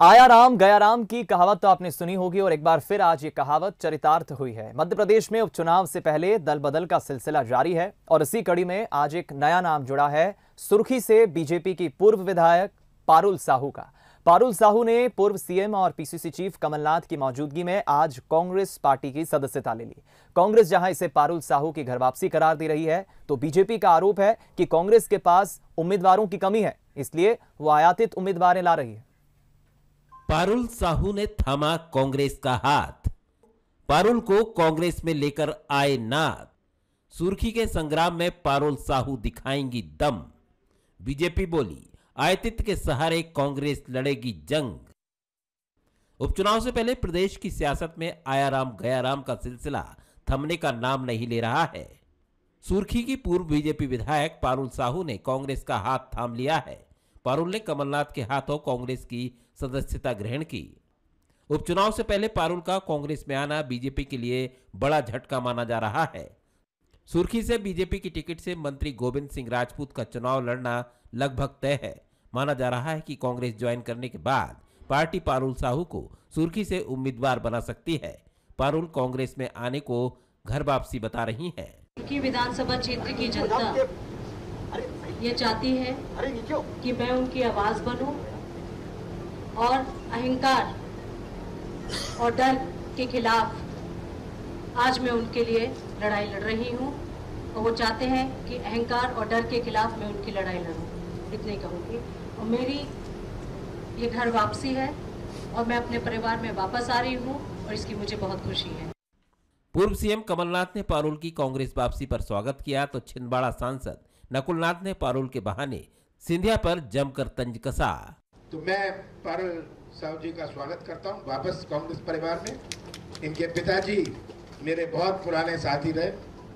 आया राम गया राम की कहावत तो आपने सुनी होगी और एक बार फिर आज ये कहावत चरितार्थ हुई है। मध्य प्रदेश में उपचुनाव से पहले दल बदल का सिलसिला जारी है और इसी कड़ी में आज एक नया नाम जुड़ा है सुर्खी से बीजेपी की पूर्व विधायक पारुल साहू का। पारुल साहू ने पूर्व सीएम और पीसीसी चीफ कमलनाथ की मौजूदगी में आज कांग्रेस पार्टी की सदस्यता ले ली। कांग्रेस जहां इसे पारुल साहू की घर वापसी करार दे रही है, तो बीजेपी का आरोप है कि कांग्रेस के पास उम्मीदवारों की कमी है, इसलिए वो आयातित उम्मीदवारें ला रही है। पारुल साहू ने थामा कांग्रेस का हाथ, पारुल को कांग्रेस में लेकर आए नाथ। सुर्खी के संग्राम में पारुल साहू दिखाएंगी दम। बीजेपी बोली, आयतित के सहारे कांग्रेस लड़ेगी जंग। उपचुनाव से पहले प्रदेश की सियासत में आया राम गया राम का सिलसिला थमने का नाम नहीं ले रहा है। सुर्खी की पूर्व बीजेपी विधायक पारुल साहू ने कांग्रेस का हाथ थाम लिया है। पारुल ने कमलनाथ के हाथों कांग्रेस की सदस्यता ग्रहण की। उपचुनाव से पहले पारुल का कांग्रेस में आना बीजेपी के लिए बड़ा झटका माना जा रहा है। सुर्खी से बीजेपी की टिकट से मंत्री गोविंद सिंह राजपूत का चुनाव लड़ना लगभग तय है। माना जा रहा है कि कांग्रेस ज्वाइन करने के बाद पार्टी पारुल साहू को सुर्खी से उम्मीदवार बना सकती है। पारुल कांग्रेस में आने को घर वापसी बता रही है। सुर्खी विधानसभा क्षेत्र की जनता ये चाहती है कि मैं उनकी आवाज बनूं और अहंकार और डर के खिलाफ आज मैं उनके लिए लड़ाई लड़ रही हूं और वो चाहते हैं कि अहंकार और डर के खिलाफ मैं उनकी लड़ाई लड़ूं। इतने कहूंगी। और मेरी ये घर वापसी है और मैं अपने परिवार में वापस आ रही हूं और इसकी मुझे बहुत खुशी है। पूर्व सीएम कमलनाथ ने पारुल की कांग्रेस वापसी पर स्वागत किया, तो छिंदवाड़ा सांसद नकुलनाथ ने पारुल के बहाने सिंधिया पर जमकर तंज कसा। तो मैं पारुल साहू जी का स्वागत करता हूं वापस कांग्रेस परिवार में। इनके पिताजी मेरे बहुत पुराने साथी रहे।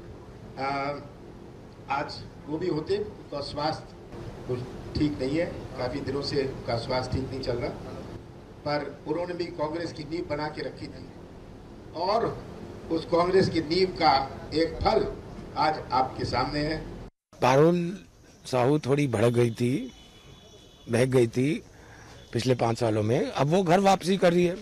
आज वो भी होते, उनका स्वास्थ्य कुछ ठीक नहीं है, काफी दिनों से उनका स्वास्थ्य ठीक नहीं चल रहा, पर उन्होंने भी कांग्रेस की नींव बना के रखी थी और उस कांग्रेस की नींव का एक फल आज आपके सामने है। पारुल साहू थोड़ी भड़क गई थी, बहक गई थी पिछले 5 सालों में, अब वो घर वापसी कर रही है।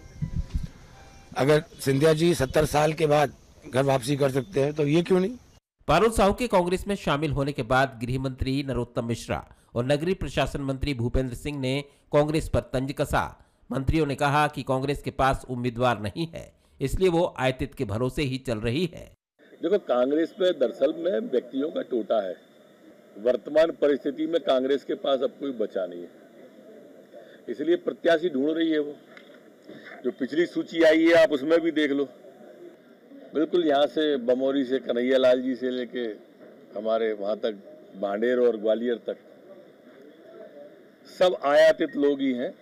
अगर सिंधिया जी 70 साल के बाद घर वापसी कर सकते हैं तो ये क्यों नहीं। पारुल साहू के कांग्रेस में शामिल होने के बाद गृह मंत्री नरोत्तम मिश्रा और नगरीय प्रशासन मंत्री भूपेंद्र सिंह ने कांग्रेस पर तंज कसा। मंत्रियों ने कहा कि कांग्रेस के पास उम्मीदवार नहीं है, इसलिए वो आयतित के भरोसे ही चल रही है। देखो, कांग्रेस में दरअसल में व्यक्तियों का टोटा है। वर्तमान परिस्थिति में कांग्रेस के पास अब कोई बचा नहीं है, इसलिए प्रत्याशी ढूंढ रही है। वो जो पिछली सूची आई है आप उसमें भी देख लो, बिल्कुल यहाँ से बमौरी से कन्हैया लाल जी से लेके हमारे वहां तक भांडेर और ग्वालियर तक सब आयातित लोग ही हैं।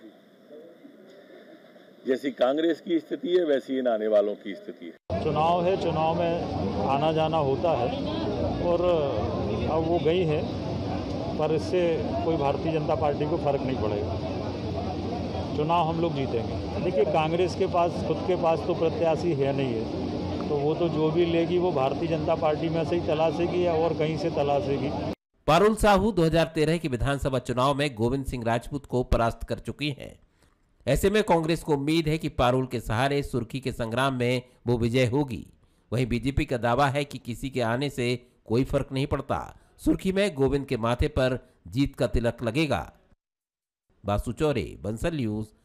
जैसी कांग्रेस की स्थिति है वैसी इन आने वालों की स्थिति है। चुनाव है, चुनाव में आना जाना होता है और अब वो गई है, पर इससे कोई भारतीय जनता पार्टी को फर्क नहीं पड़ेगा। चुनाव हम लोग जीतेंगे। देखिए, कांग्रेस के पास खुद के पास तो प्रत्याशी है नहीं है, तो वो तो जो भी लेगी वो भारतीय जनता पार्टी में से ही तलाशेगी या और कहीं से तलाशेगी। पारुल साहू 2013 के विधानसभा चुनाव में गोविंद सिंह राजपूत को परास्त कर चुकी हैं। ऐसे में कांग्रेस को उम्मीद है कि पारुल के सहारे सुर्खी के संग्राम में वो विजय होगी। वहीं बीजेपी का दावा है कि किसी के आने से कोई फर्क नहीं पड़ता, सुर्खी में गोविंद के माथे पर जीत का तिलक लगेगा। बासु चौरे, बंसल न्यूज,